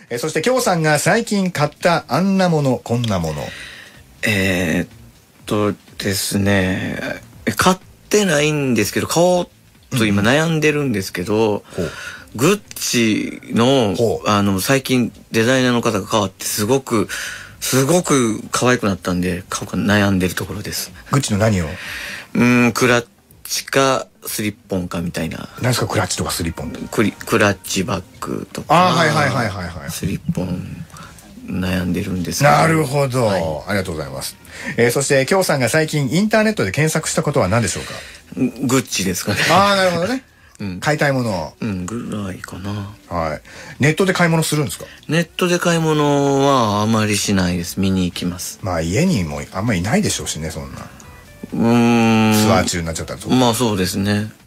そして京さんが最近買ったあんなものこんなもの。 ですね、買ってないんですけど買おうと今悩んでるんですけど、グッチの最近デザイナーの方が変わってすごく可愛くなったんで買おうか悩んでるところです。 グッチの何を？ クラッチかスリッポンかみたいな。 何ですかクラッチとかスリッポンって？ クラッチバッグとか。 はい。 スリッポン悩んでるんですけど。 なるほど、はい、ありがとうございます。そして京さんが最近インターネットで検索したことは何でしょうか？ グッチですかね。 なるほどね。買いたいもの。 ぐらいかな。 はい。ネットで買い物するんですか？ ネットで買い物はあまりしないです。見に行きます。 まあ家にもあんまりいないでしょうしね、そんな。ツアー中になっちゃったら。 まあそうですね。